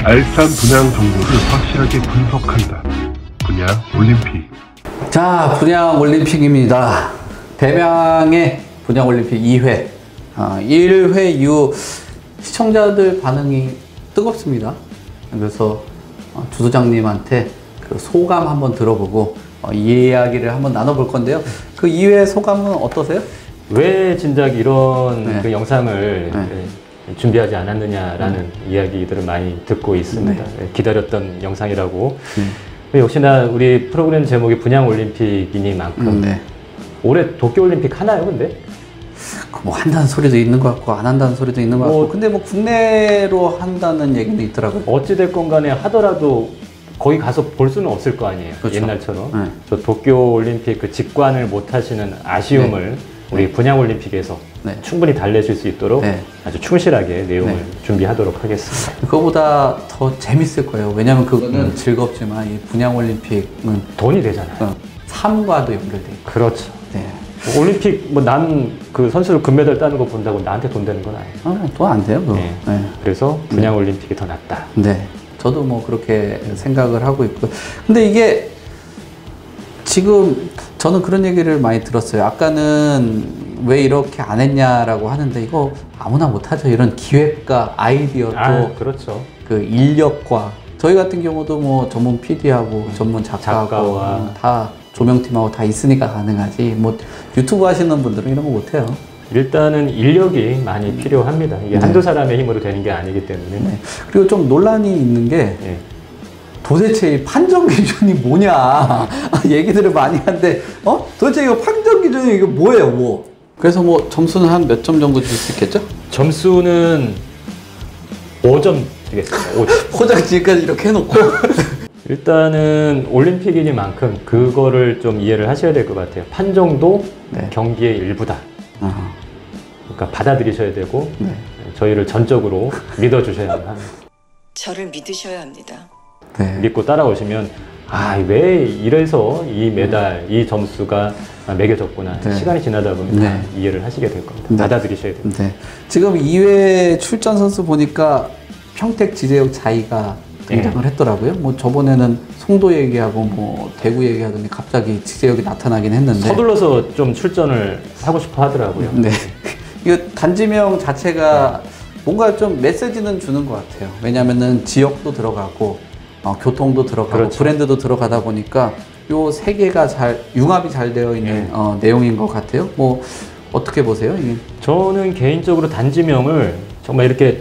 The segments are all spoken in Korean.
알찬 분양 정보를 확실하게 분석한다. 분양 올림픽. 자, 분양 올림픽입니다. 대명의 분양 올림픽 2회. 1회 이후 시청자들 반응이 뜨겁습니다. 그래서 주소장님한테 그 소감 한번 들어보고 이 이야기를 한번 나눠볼 건데요. 그 2회 소감은 어떠세요? 왜 진작 이런 그 영상을 준비하지 않았느냐라는 이야기들을 많이 듣고 있습니다. 기다렸던 영상이라고. 역시나 우리 프로그램 제목이 분양 올림픽이니만큼 올해 도쿄올림픽 하나요, 근데? 뭐 한다는 소리도 있는 것 같고 안 한다는 소리도 있는 것 같고 근데 뭐 국내로 한다는 얘기도 있더라고요. 어찌됐건 간에 하더라도 거기 가서 볼 수는 없을 거 아니에요. 그렇죠. 옛날처럼. 저 도쿄올림픽 그 직관을 못 하시는 아쉬움을 우리 분양올림픽에서 충분히 달래실 수 있도록 아주 충실하게 내용을 준비하도록 하겠습니다. 그거보다 더 재밌을 거예요. 왜냐면 그거는 즐겁지만 이 분양올림픽은 돈이 되잖아요. 삶과도 연결돼 있고. 그렇죠. 올림픽 뭐 난 그 선수들 금메달 따는 거 본다고 나한테 돈 되는 건 아니에요. 돈 안 돼요. 그거. 그래서 분양올림픽이 더 낫다. 저도 뭐 그렇게 생각을 하고 있고. 근데 이게 지금 저는 그런 얘기를 많이 들었어요. 아까는 왜 이렇게 안 했냐라고 하는데 이거 아무나 못하죠. 이런 기획과 아이디어도 그렇죠. 그 인력과 저희 같은 경우도 뭐 전문 PD하고 전문 작가하고 다 조명팀하고 다 있으니까 가능하지. 뭐 유튜브 하시는 분들은 이런 거 못해요. 일단은 인력이 많이 필요합니다. 이게 한두 사람의 힘으로 되는 게 아니기 때문에. 그리고 좀 논란이 있는 게 도대체 이 판정 기준이 뭐냐 얘기들을 많이 하는데 도대체 이거 판정 기준이 이거 뭐예요, 뭐? 그래서 뭐 점수는 한 몇 점 정도 줄 수 있겠죠? 점수는 5점 드리겠습니다. 5점. 포장지까지 이렇게 해놓고 일단은 올림픽이니만큼 그거를 좀 이해를 하셔야 될 것 같아요. 판정도 경기의 일부다. 그러니까 받아들이셔야 되고 저희를 전적으로 믿어주셔야 합니다. 저를 믿으셔야 합니다. 믿고 따라오시면 왜 이래서 이 메달, 이 점수가 매겨졌구나. 시간이 지나다 보면 이해를 하시게 될 겁니다. 받아들이셔야 됩니다. 지금 2회 출전 선수 보니까 평택 지제역 자이가 등장을 했더라고요. 뭐 저번에는 송도 얘기하고 뭐 대구 얘기하더니 갑자기 지제역이 나타나긴 했는데 서둘러서 좀 출전을 하고 싶어 하더라고요. 이거 단지명 자체가 뭔가 좀 메시지는 주는 것 같아요. 왜냐면은 지역도 들어가고 교통도 들어가고 브랜드도 들어가다 보니까 요 세 개가 잘 융합이 잘 되어 있는 내용인 것 같아요. 뭐 어떻게 보세요? 이게? 저는 개인적으로 단지명을 정말 이렇게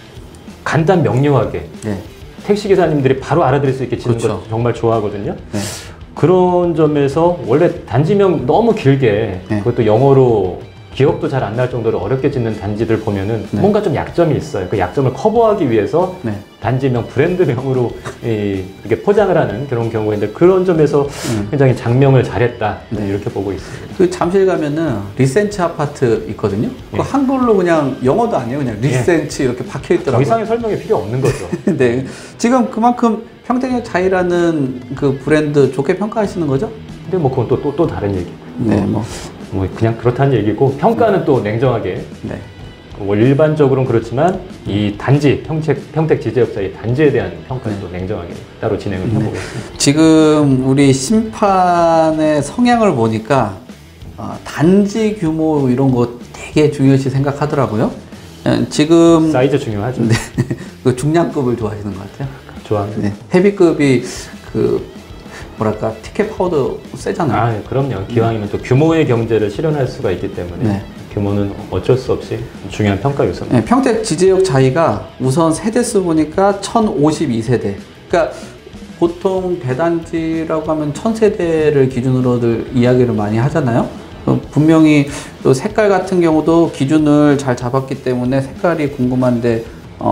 간단 명료하게 택시기사님들이 바로 알아들을 수 있게 짓는 거 정말 좋아하거든요. 그런 점에서 원래 단지명 너무 길게 그것도 영어로 기억도 잘 안 날 정도로 어렵게 짓는 단지들 보면은 뭔가 좀 약점이 있어요. 그 약점을 커버하기 위해서 단지명, 브랜드명으로 이렇게 포장을 하는 그런 경우인데 그런 점에서 굉장히 장명을 잘했다 이렇게 보고 있습니다. 그 잠실 가면은 리센치 아파트 있거든요. 그 한글로 그냥 영어도 아니에요. 그냥 리센치 이렇게 박혀 있더라고요. 더 이상의 설명이 필요 없는 거죠. 지금 그만큼 평택의 자이라는 그 브랜드 좋게 평가하시는 거죠? 근데 뭐 그건 또 다른 얘기고. 뭐 그냥 그렇다는 얘기고 평가는 또 냉정하게 뭐 일반적으로는 그렇지만 이 단지 평택 지제역자의 단지에 대한 평가는 또 냉정하게 따로 진행을 해보겠습니다. 지금 우리 심판의 성향을 보니까 단지 규모 이런 거 되게 중요시 생각하더라고요. 지금 사이즈 중요하죠. 그 중량급을 좋아하시는 것 같아요. 좋아합니다. 헤비급이 그 뭐랄까 티켓 파워도 세잖아요. 그럼요. 기왕이면 또 규모의 경제를 실현할 수가 있기 때문에 규모는 어쩔 수 없이 중요한 평가 요소입니다. 평택 지제역 자이가 우선 세대수 보니까 1052세대. 그러니까 보통 대단지라고 하면 1000세대를 기준으로들 이야기를 많이 하잖아요. 분명히 또 색깔 같은 경우도 기준을 잘 잡았기 때문에 색깔이 궁금한데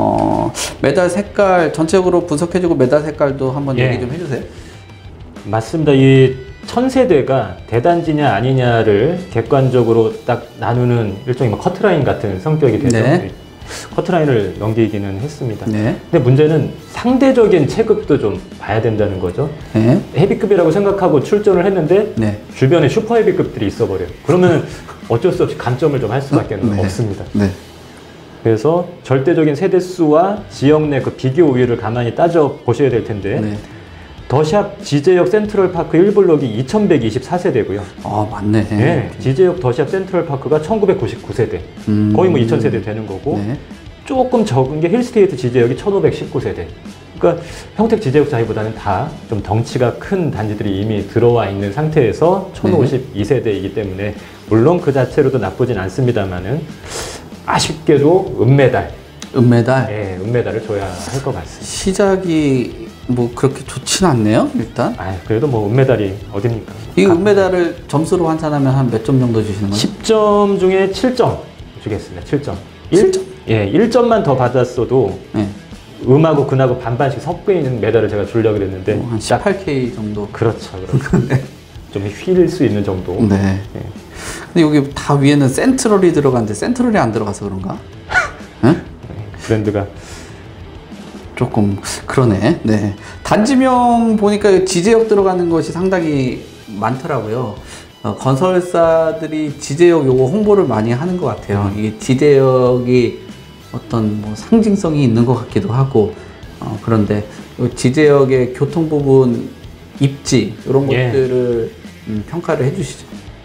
메달 색깔 전체적으로 분석해주고 메달 색깔도 한번 얘기 좀 해주세요. 맞습니다. 이 1000세대가 대단지냐 아니냐를 객관적으로 딱 나누는 일종의 커트라인 같은 성격이 되죠. 커트라인을 넘기기는 했습니다. 근데 문제는 상대적인 체급도 좀 봐야 된다는 거죠. 헤비급이라고 생각하고 출전을 했는데 주변에 슈퍼 헤비급들이 있어버려요. 그러면 어쩔 수 없이 감점을 좀 할 수밖에 없습니다. 그래서 절대적인 세대수와 지역 내 그 비교 우위를 가만히 따져 보셔야 될 텐데 네. 더샵 지제역 센트럴파크 1블록이 2124세대고요. 아, 맞네. 네, 지제역 더샵 센트럴파크가 1999세대. 거의 뭐 2000세대 되는 거고 네. 조금 적은 게 힐스테이트 지제역이 1519세대. 그러니까 평택 지제역 사이보다는 다 좀 덩치가 큰 단지들이 이미 들어와 있는 상태에서 1052세대이기 때문에 물론 그 자체로도 나쁘진 않습니다만은 아쉽게도 은메달. 네, 은메달을 줘야 할 것 같습니다. 시작이 뭐 그렇게 좋진 않네요, 일단. 그래도 뭐 은메달이 어딥니까? 이 은메달을 점수로 환산하면 한 몇 점 정도 주시는 거예요? 10점 중에 7점 주겠습니다. 7점. 7점? 예, 1점만 더 받았어도 네. 음하고 근하고 반반씩 섞여 있는 메달을 제가 주려고 그랬는데 한 18K 정도. 그렇죠. 네. 좀 휠 수 있는 정도. 네. 예. 근데 여기 다 위에는 센트럴이 들어가는데 센트럴이 안 들어가서 그런가? 네? 브랜드가 조금 그러네. 네. 단지명 보니까 지제역 들어가는 것이 상당히 많더라고요. 건설사들이 지제역 요거 홍보를 많이 하는 것 같아요. 이게 지제역이 어떤 뭐 상징성이 있는 것 같기도 하고, 그런데 지제역의 교통 부분, 입지 이런 예. 것들을 평가를 해주시죠.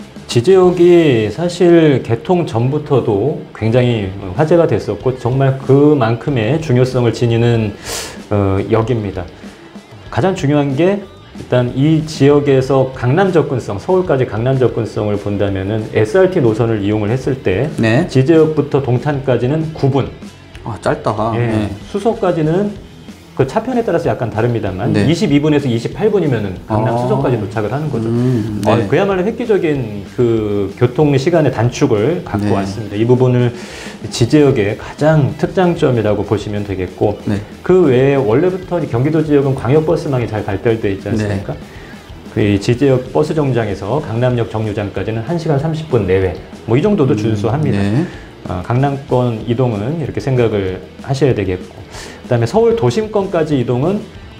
지제역이 사실 개통 전부터도 굉장히 화제가 됐었고 정말 그만큼의 중요성을 지니는 역입니다. 가장 중요한 게 일단 이 지역에서 강남 접근성, 서울까지 강남 접근성을 본다면은 SRT 노선을 이용을 했을 때 네. 지제역부터 동탄까지는 9분. 아, 짧다. 예, 네. 수서까지는 그 차편에 따라서 약간 다릅니다만 네. 22분에서 28분이면은 강남 수서까지 도착을 하는 거죠. 네. 그야말로 획기적인 그 교통 시간의 단축을 갖고 네. 왔습니다. 이 부분을 지제역의 가장 특장점이라고 보시면 되겠고 네. 그 외에 원래부터 경기도 지역은 광역버스망이 잘 발달되어 있지 않습니까? 그 지제역 버스 정류장에서 강남역 정류장까지는 1시간 30분 내외 뭐 이 정도도 준수합니다. 네. 강남권 이동은 이렇게 생각을 하셔야 되겠고 그다음에 서울 도심권까지 이동은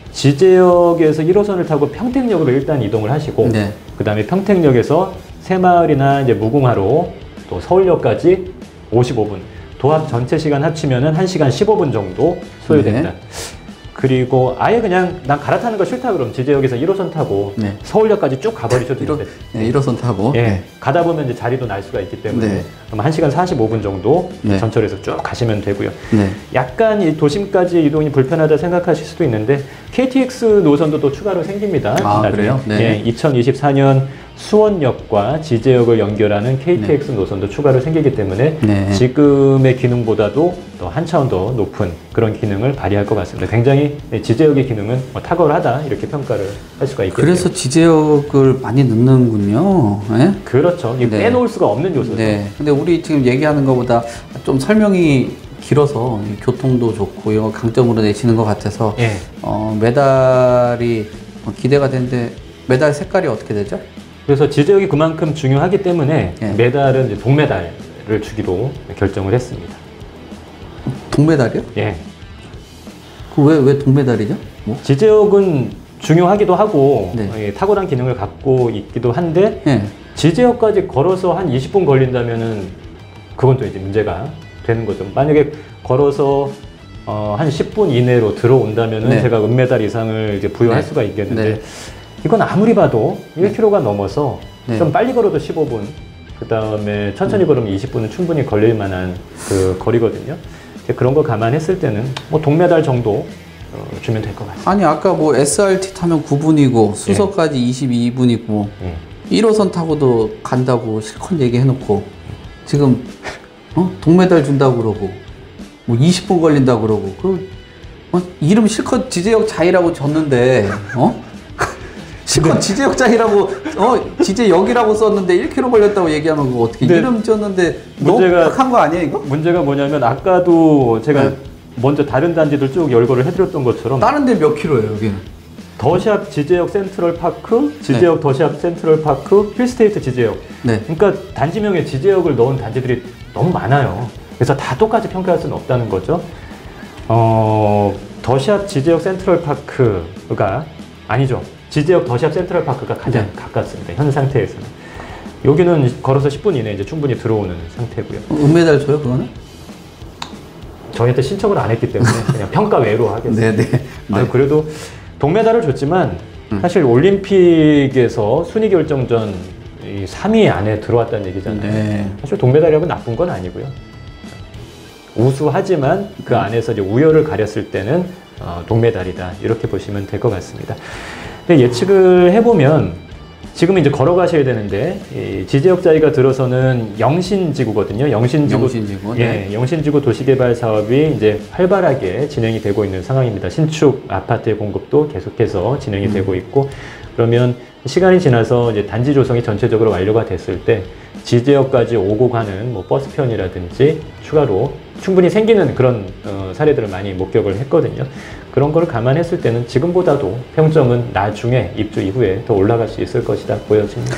지제역에서 1호선을 타고 평택역으로 일단 이동을 하시고 네. 그다음에 평택역에서 새마을이나 이제 무궁화로 또 서울역까지 55분 도합 전체 시간 합치면은 1시간 15분 정도 소요됩니다. 네. 그리고 아예 그냥 난 갈아타는 거 싫다 그러면 지제역에서 1호선 타고 네. 서울역까지 쭉 가버리셔도 됩니다. 네, 1호선 타고. 예, 네. 가다 보면 이제 자리도 날 수가 있기 때문에 네. 그럼 1시간 45분 정도 네. 전철에서 쭉 가시면 되고요. 네. 약간 이 도심까지 이동이 불편하다 생각하실 수도 있는데 KTX 노선도 또 추가로 생깁니다. 아, 나중에. 그래요? 네. 예, 2024년 수원역과 지제역을 연결하는 KTX 노선도 추가로 생기기 때문에 네. 지금의 기능보다도 또 한 차원 더 높은 그런 기능을 발휘할 것 같습니다. 굉장히 지제역의 기능은 탁월하다 이렇게 평가를 할 수가 있겠네요. 그래서 지제역을 많이 넣는군요. 네? 그렇죠. 이거 네. 빼놓을 수가 없는 요소죠. 네. 근데 우리 지금 얘기하는 것보다 좀 설명이 길어서 이 교통도 좋고 이거 강점으로 내시는 것 같아서 예. 메달이 기대가 되는데 메달 색깔이 어떻게 되죠? 그래서 지제역이 그만큼 중요하기 때문에 예. 메달은 이제 동메달을 주기로 결정을 했습니다. 동메달이요? 예. 왜 동메달이죠? 뭐? 지제역은 중요하기도 하고 네. 예, 탁월한 기능을 갖고 있기도 한데 예. 지제역까지 걸어서 한 20분 걸린다면은 그건 또 이제 문제가 되는 거죠. 만약에 걸어서 한 10분 이내로 들어온다면은 네. 제가 은메달 이상을 이제 부여할 네. 수가 있겠는데 네. 이건 아무리 봐도 1km가 넘어서 네. 좀 빨리 걸어도 15분 그 다음에 천천히 걸으면 20분은 충분히 걸릴 만한 그 거리거든요. 그런 거 감안했을 때는 뭐 동메달 정도 주면 될 것 같습니다. 아니 아까 뭐 SRT 타면 9분이고 수서까지 22분이고 예. 1호선 타고도 간다고 실컷 얘기해놓고 지금 동메달 준다고 그러고 뭐 20분 걸린다고 그러고 이름 실컷 지제역 자이라고 줬는데 실컷 지제역 자이라고 지제역이라고 썼는데 1km 걸렸다고 얘기하면 그거 어떻게 이름 줬는데 너무 팍한 거 아니에요 이거? 문제가 뭐냐면 아까도 제가 먼저 다른 단지들 쭉 열거를 해드렸던 것처럼 다른 데 몇 킬로예요 여기는? 더샵 지제역 센트럴파크, 지제역 더샵 센트럴파크, 힐스테이트 지제역. 네. 그러니까 단지명에 지제역을 넣은 단지들이 너무 많아요. 그래서 다 똑같이 평가할 수는 없다는 거죠. 더샵 지제역 센트럴파크가 아니죠. 지제역 더샵 센트럴파크가 가장 가깝습니다. 현 상태에서는. 여기는 걸어서 10분 이내에 이제 충분히 들어오는 상태고요. 은메달 줘요 그거는? 저희한테 신청을 안 했기 때문에 그냥 평가 외로 하겠습니다. 네. 그래도 동메달을 줬지만 사실 올림픽에서 순위 결정전 이 3위 안에 들어왔다는 얘기잖아요. 네. 사실 동메달이라고 나쁜 건 아니고요. 우수하지만 그 안에서 이제 우열을 가렸을 때는 동메달이다 이렇게 보시면 될 것 같습니다. 근데 예측을 해보면 지금 이제 걸어가셔야 되는데 이 지제역 자위가 들어서는 영신지구거든요. 영신지구, 네. 영신지구 도시개발 사업이 이제 활발하게 진행이 되고 있는 상황입니다. 신축 아파트의 공급도 계속해서 진행이 되고 있고, 그러면 시간이 지나서 이제 단지 조성이 전체적으로 완료가 됐을 때 지제역까지 오고 가는 뭐 버스편이라든지 추가로 충분히 생기는 그런 사례들을 많이 목격을 했거든요. 그런 걸 감안했을 때는 지금보다도 평점은 나중에 입주 이후에 더 올라갈 수 있을 것이다 보여집니다.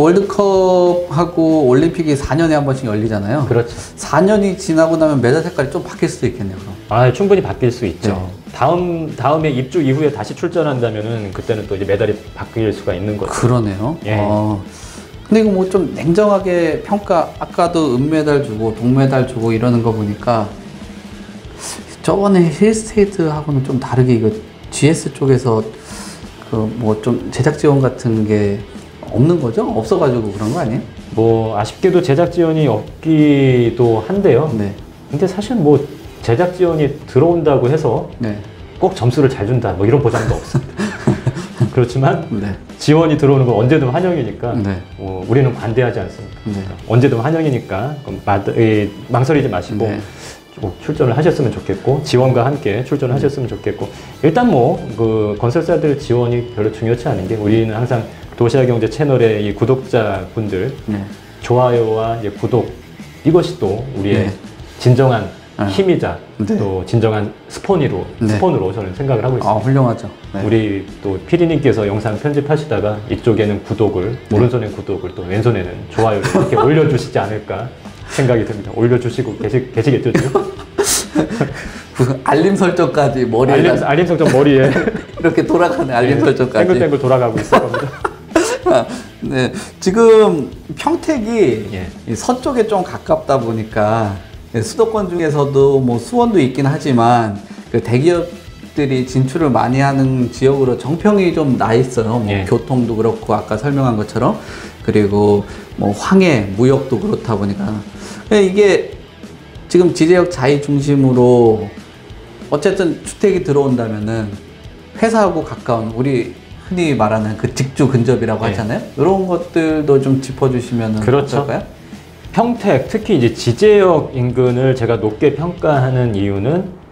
월드컵하고 올림픽이 4년에 한 번씩 열리잖아요. 그렇죠. 4년이 지나고 나면 메달 색깔이 좀 바뀔 수도 있겠네요. 그럼. 충분히 바뀔 수 있죠. 네. 다음에 입주 이후에 다시 출전한다면은 그때는 또 이제 메달이 바뀔 수가 있는 거죠. 그러네요. 예. 근데 이거 뭐 좀 냉정하게 평가, 아까도 은메달 주고 동메달 주고 이러는 거 보니까 저번에 힐스테이트하고는 좀 다르게 이거 GS 쪽에서 그 뭐 좀 제작 지원 같은 게 없는 거죠? 없어가지고 그런 거 아니에요? 뭐 아쉽게도 제작 지원이 없기도 한데요. 네. 근데 사실 뭐 제작 지원이 들어온다고 해서 네. 꼭 점수를 잘 준다 뭐 이런 보장도 없습니다. 그렇지만 네. 지원이 들어오는 건 언제든 환영이니까 네. 우리는 관대하지 않습니다. 네. 언제든 환영이니까 망설이지 마시고 네. 출전을 하셨으면 좋겠고 지원과 함께 출전을 하셨으면 좋겠고, 일단 뭐 그 건설사들 지원이 별로 중요치 않은 게, 우리는 항상 도시화경제 채널의 이 구독자분들 네. 좋아요와 이제 구독, 이것이 또 우리의 네. 진정한 힘이자 네. 또 진정한 스폰으로 저는 생각을 하고 있습니다. 훌륭하죠. 네. 우리 또 피디님께서 영상 편집하시다가 이쪽에는 구독을, 오른손엔 구독을, 또 왼손에는 좋아요를 이렇게 올려주시지 않을까 생각이 듭니다. 올려주시고 계시겠죠? 그 알림 설정까지 머리에 알림 설정 머리에 이렇게 돌아가는 알림 설정까지 땡글땡글 돌아가고 있을 겁니다. 네, 지금 평택이 예. 이 서쪽에 좀 가깝다 보니까 수도권 중에서도 뭐 수원도 있긴 하지만 그 대기업들이 진출을 많이 하는 지역으로 정평이 좀 나 있어요. 뭐 예. 교통도 그렇고 아까 설명한 것처럼, 그리고 뭐 황해, 무역도 그렇다 보니까 이게 지금 지제역 자이 중심으로 어쨌든 주택이 들어온다면은 회사하고 가까운, 우리 흔히 말하는 그 직주 근접이라고 네. 하잖아요. 이런 것들도 좀 짚어주시면 그렇죠. 어떨까요? 평택, 특히 이제 지제역 인근을 제가 높게 평가하는 이유는